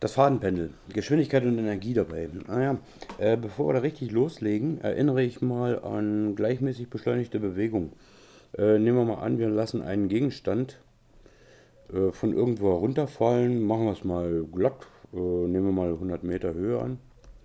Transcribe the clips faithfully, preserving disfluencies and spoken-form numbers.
Das Fadenpendel, Geschwindigkeit und Energie dabei. Naja, äh, bevor wir da richtig loslegen, erinnere ich mal an gleichmäßig beschleunigte Bewegung. Äh, nehmen wir mal an, wir lassen einen Gegenstand äh, von irgendwo herunterfallen. Machen wir es mal glatt. Äh, nehmen wir mal hundert Meter Höhe an.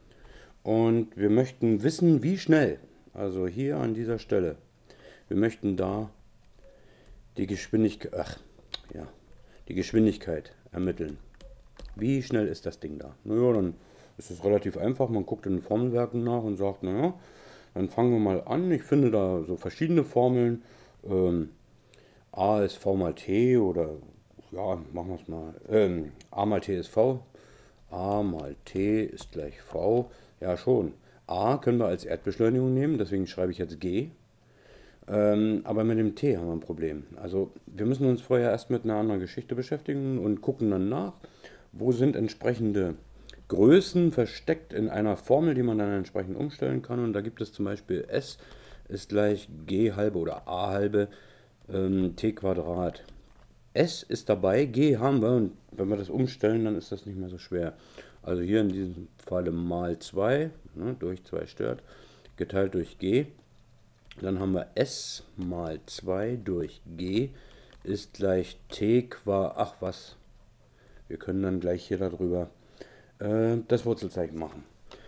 Und wir möchten wissen, wie schnell. Also hier an dieser Stelle. Wir möchten da die Geschwindigkeit, ach, ja, die Geschwindigkeit ermitteln. Wie schnell ist das Ding da? Naja, dann ist es relativ einfach. Man guckt in den Formelwerken nach und sagt, naja, dann fangen wir mal an. Ich finde da so verschiedene Formeln. Ähm, A ist V mal T oder, ja, machen wir es mal. Ähm, A mal T ist V. A mal T ist gleich V. Ja, schon. A können wir als Erdbeschleunigung nehmen, deswegen schreibe ich jetzt G. Ähm, aber mit dem T haben wir ein Problem. Also wir müssen uns vorher erst mit einer anderen Geschichte beschäftigen und gucken dann nach, wo sind entsprechende Größen versteckt in einer Formel, die man dann entsprechend umstellen kann. Und da gibt es zum Beispiel S ist gleich G halbe oder A halbe ähm, T Quadrat. S ist dabei, G haben wir und wenn wir das umstellen, dann ist das nicht mehr so schwer. Also hier in diesem Falle mal zwei, ne, durch zwei stört, geteilt durch G. Dann haben wir S mal zwei durch G ist gleich T qua, ach was, wir können dann gleich hier darüber äh, das Wurzelzeichen machen.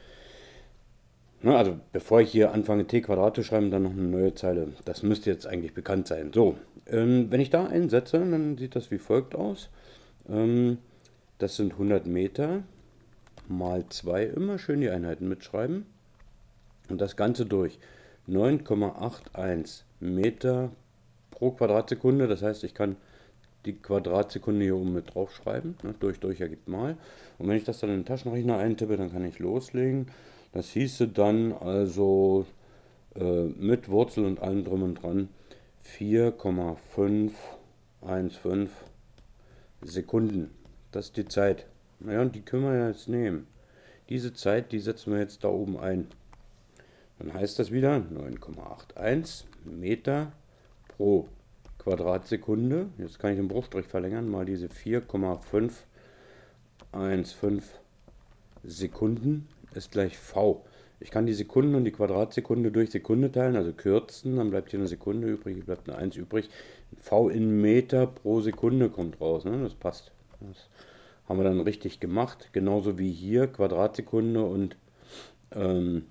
Na, also bevor ich hier anfange T Quadrat zu schreiben, dann noch eine neue Zeile. Das müsste jetzt eigentlich bekannt sein. So, ähm, wenn ich da einsetze, dann sieht das wie folgt aus. Ähm, das sind hundert Meter mal zwei, immer schön die Einheiten mitschreiben. Und das Ganze durch neun Komma einundachtzig Meter pro Quadratsekunde. Das heißt, ich kann die Quadratsekunde hier oben mit draufschreiben. Ne? Durch, durch ergibt mal. Und wenn ich das dann in den Taschenrechner eintippe, dann kann ich loslegen. Das hieße dann also äh, mit Wurzel und allem drum und dran vier Komma fünfhundertfünfzehn Sekunden. Das ist die Zeit. Naja, und die können wir jetzt nehmen. Diese Zeit, die setzen wir jetzt da oben ein. Dann heißt das wieder neun Komma einundachtzig Meter pro Quadratsekunde. Jetzt kann ich den Bruchstrich verlängern, mal diese vier Komma fünfhundertfünfzehn Sekunden ist gleich V. Ich kann die Sekunden und die Quadratsekunde durch Sekunde teilen, also kürzen, dann bleibt hier eine Sekunde übrig, hier bleibt eine eins übrig. V in Meter pro Sekunde kommt raus, ne? Das passt. Das haben wir dann richtig gemacht, genauso wie hier Quadratsekunde und ähm,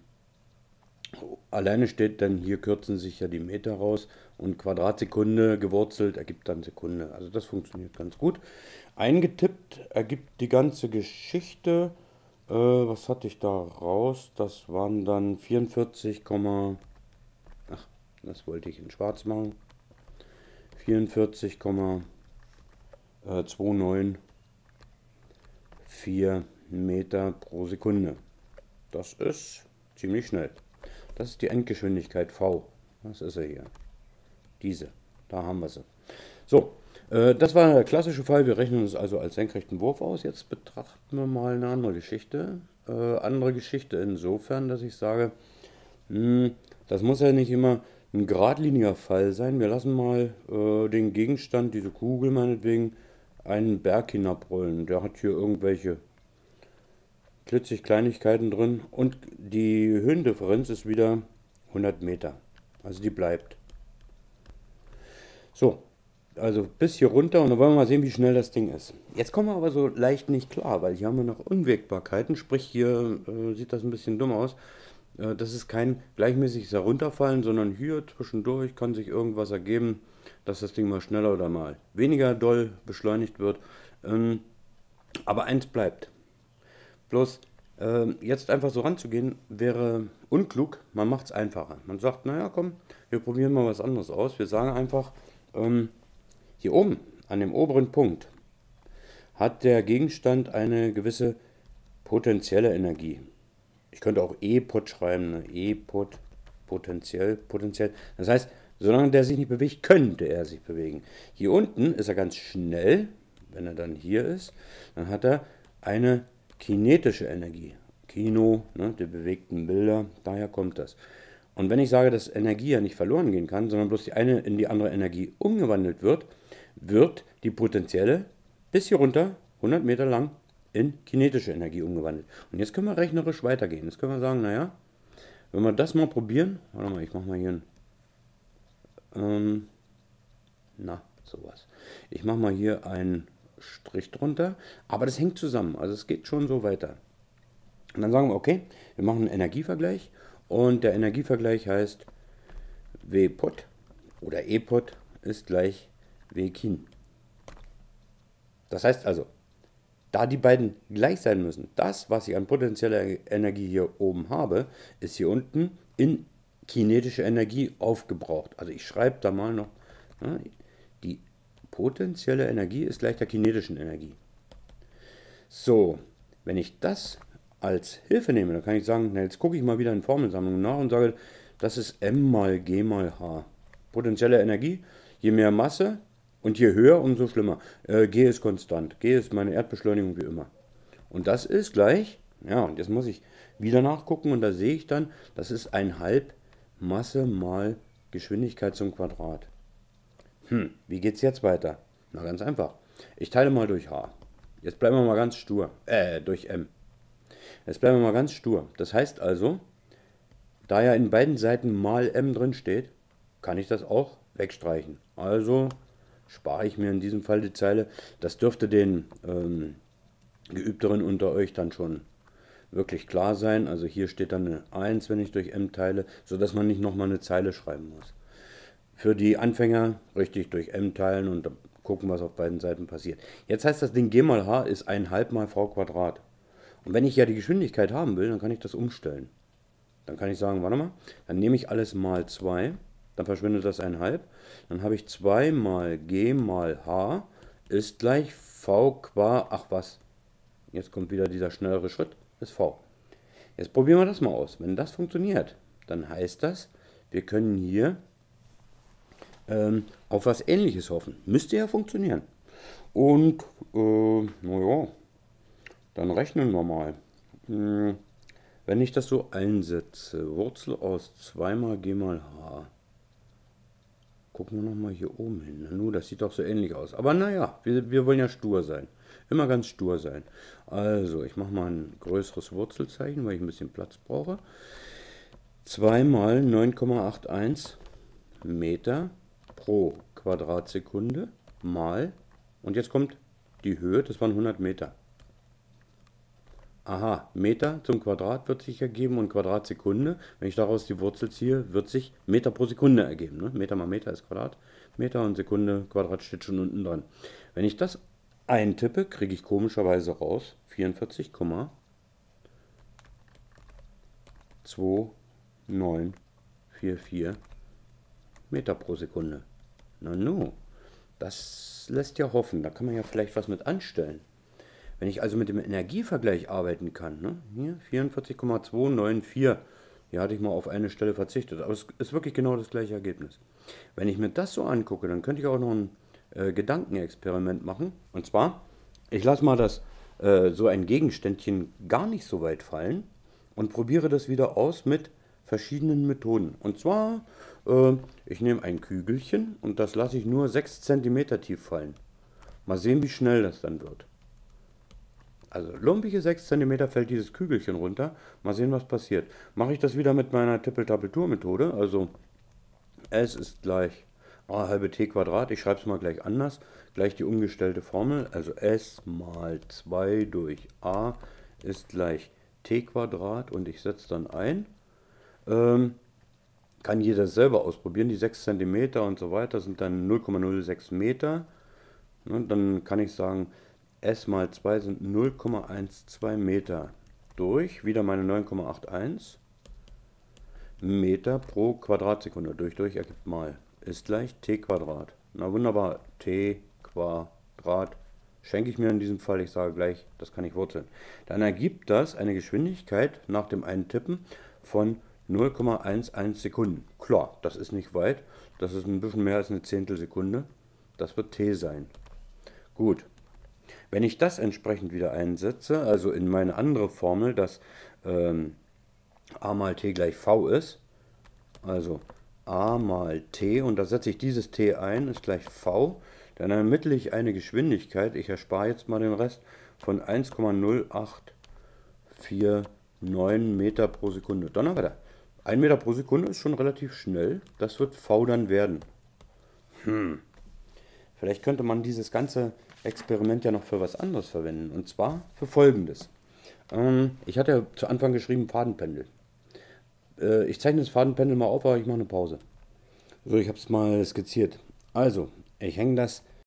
alleine steht dann, hier kürzen sich ja die Meter raus und Quadratsekunde gewurzelt ergibt dann Sekunde. Also das funktioniert ganz gut. Eingetippt ergibt die ganze Geschichte. Äh, was hatte ich da raus? Das waren dann vierundvierzig, ach, das wollte ich in schwarz machen. vierundvierzig Komma neunundzwanzig Meter pro Sekunde. Das ist ziemlich schnell. Das ist die Endgeschwindigkeit V. Das ist er hier. Diese. Da haben wir sie. So, äh, das war der klassische Fall. Wir rechnen es also als senkrechten Wurf aus. Jetzt betrachten wir mal eine andere Geschichte. Äh, andere Geschichte insofern, dass ich sage, mh, das muss ja nicht immer ein geradliniger Fall sein. Wir lassen mal äh, den Gegenstand, diese Kugel meinetwegen, einen Berg hinabrollen. Der hat hier irgendwelche klitzig Kleinigkeiten drin und die Höhendifferenz ist wieder hundert Meter. Also die bleibt. So, also bis hier runter und dann wollen wir mal sehen, wie schnell das Ding ist. Jetzt kommen wir aber so leicht nicht klar, weil hier haben wir noch Unwägbarkeiten, sprich hier äh, sieht das ein bisschen dumm aus. Äh, das ist kein gleichmäßiges Herunterfallen, sondern hier zwischendurch kann sich irgendwas ergeben, dass das Ding mal schneller oder mal weniger doll beschleunigt wird. Ähm, aber eins bleibt. Bloß ähm, jetzt einfach so ranzugehen, wäre unklug. Man macht es einfacher. Man sagt, naja, komm, wir probieren mal was anderes aus. Wir sagen einfach, ähm, hier oben, an dem oberen Punkt, hat der Gegenstand eine gewisse potenzielle Energie. Ich könnte auch E-Pot schreiben, ne? E-Pot, potenziell, potenziell. Das heißt, solange der sich nicht bewegt, könnte er sich bewegen. Hier unten ist er ganz schnell, wenn er dann hier ist, dann hat er eine kinetische Energie. Kino, ne, die bewegten Bilder, daher kommt das. Und wenn ich sage, dass Energie ja nicht verloren gehen kann, sondern bloß die eine in die andere Energie umgewandelt wird, wird die potenzielle bis hier runter, hundert Meter lang, in kinetische Energie umgewandelt. Und jetzt können wir rechnerisch weitergehen. Jetzt können wir sagen, naja, wenn wir das mal probieren, warte mal, ich mache mal hier ein, ähm, na, sowas. Ich mache mal hier einen Strich drunter, aber das hängt zusammen, also es geht schon so weiter. Und dann sagen wir, okay, wir machen einen Energievergleich und der Energievergleich heißt W-Pot oder E-Pot ist gleich W-Kin. Das heißt also, da die beiden gleich sein müssen, das, was ich an potenzieller Energie hier oben habe, ist hier unten in kinetische Energie aufgebraucht. Also ich schreibe da mal noch, ja, die potenzielle Energie ist gleich der kinetischen Energie. So, wenn ich das als Hilfe nehme, dann kann ich sagen, na, jetzt gucke ich mal wieder in Formelsammlungen nach und sage, das ist M mal G mal H. Potenzielle Energie, je mehr Masse und je höher, umso schlimmer. Äh, G ist konstant. G ist meine Erdbeschleunigung wie immer. Und das ist gleich, ja, und jetzt muss ich wieder nachgucken und da sehe ich dann, das ist ein halb Masse mal Geschwindigkeit zum Quadrat. Hm, wie geht's jetzt weiter? Na, ganz einfach. Ich teile mal durch H. Jetzt bleiben wir mal ganz stur. Äh, durch M. Jetzt bleiben wir mal ganz stur. Das heißt also, da ja in beiden Seiten mal M drin steht, kann ich das auch wegstreichen. Also spare ich mir in diesem Fall die Zeile. Das dürfte den ähm, Geübteren unter euch dann schon wirklich klar sein. Also hier steht dann eine eins, wenn ich durch M teile, sodass man nicht nochmal eine Zeile schreiben muss. Für die Anfänger richtig durch M teilen und gucken, was auf beiden Seiten passiert. Jetzt heißt das Ding G mal H ist ein halb mal V Quadrat. Und wenn ich ja die Geschwindigkeit haben will, dann kann ich das umstellen. Dann kann ich sagen, warte mal, dann nehme ich alles mal zwei, dann verschwindet das ein halb. Dann habe ich zwei mal G mal H ist gleich V qua, ach was, jetzt kommt wieder dieser schnellere Schritt, ist V. Jetzt probieren wir das mal aus. Wenn das funktioniert, dann heißt das, wir können hier ähm, auf was Ähnliches hoffen. Müsste ja funktionieren. Und, äh, naja, dann rechnen wir mal. Hm, wenn ich das so einsetze, Wurzel aus zwei mal G mal H. Gucken wir nochmal hier oben hin. Na nu, das sieht doch so ähnlich aus. Aber naja, wir, wir wollen ja stur sein. Immer ganz stur sein. Also, ich mache mal ein größeres Wurzelzeichen, weil ich ein bisschen Platz brauche. zwei mal neun Komma einundachtzig Meter pro Quadratsekunde mal, und jetzt kommt die Höhe, das waren hundert Meter. Aha, Meter zum Quadrat wird sich ergeben und Quadratsekunde, wenn ich daraus die Wurzel ziehe, wird sich Meter pro Sekunde ergeben. Ne? Meter mal Meter ist Quadrat, Meter und Sekunde, Quadrat steht schon unten dran. Wenn ich das eintippe, kriege ich komischerweise raus vierundvierzig Komma zwei neun vier vier Meter pro Sekunde. Na nu, das lässt ja hoffen, da kann man ja vielleicht was mit anstellen. Wenn ich also mit dem Energievergleich arbeiten kann, ne? Hier vierundvierzig Komma zwei neun vier, hier hatte ich mal auf eine Stelle verzichtet, aber es ist wirklich genau das gleiche Ergebnis. Wenn ich mir das so angucke, dann könnte ich auch noch ein äh, Gedankenexperiment machen. Und zwar, ich lasse mal das, äh, so ein Gegenständchen gar nicht so weit fallen und probiere das wieder aus mit verschiedenen Methoden. Und zwar, äh, ich nehme ein Kügelchen und das lasse ich nur sechs Zentimeter tief fallen. Mal sehen, wie schnell das dann wird. Also lumpige sechs Zentimeter fällt dieses Kügelchen runter. Mal sehen, was passiert. Mache ich das wieder mit meiner Tippel-Tappel-Tour-Methode. Also S ist gleich a halbe t Quadrat. Ich schreibe es mal gleich anders. Gleich die umgestellte Formel. Also S mal zwei durch a ist gleich t Quadrat. Und ich setze dann ein. Ähm, kann jeder selber ausprobieren. Die sechs Zentimeter und so weiter sind dann null Komma null sechs Meter. Und dann kann ich sagen, S mal zwei sind null Komma zwölf Meter durch, wieder meine neun Komma einundachtzig Meter pro Quadratsekunde. Durch, durch ergibt mal. Ist gleich t Quadrat. Na wunderbar, t Quadrat schenke ich mir in diesem Fall. Ich sage gleich, das kann ich wurzeln. Dann ergibt das eine Geschwindigkeit nach dem Eintippen von null Komma elf Sekunden. Klar, das ist nicht weit. Das ist ein bisschen mehr als eine Zehntelsekunde. Das wird t sein. Gut. Wenn ich das entsprechend wieder einsetze, also in meine andere Formel, dass ähm, a mal t gleich v ist, also a mal t, und da setze ich dieses t ein, ist gleich v, dann ermittle ich eine Geschwindigkeit, ich erspare jetzt mal den Rest, von eins Komma null acht vier neun Meter pro Sekunde. Donnerwetter. ein Meter pro Sekunde ist schon relativ schnell. Das wird V dann werden. Hm. Vielleicht könnte man dieses ganze Experiment ja noch für was anderes verwenden. Und zwar für Folgendes. Ähm, ich hatte ja zu Anfang geschrieben Fadenpendel. Äh, ich zeichne das Fadenpendel mal auf, aber ich mache eine Pause. So, ich habe es mal skizziert. Also, ich hänge das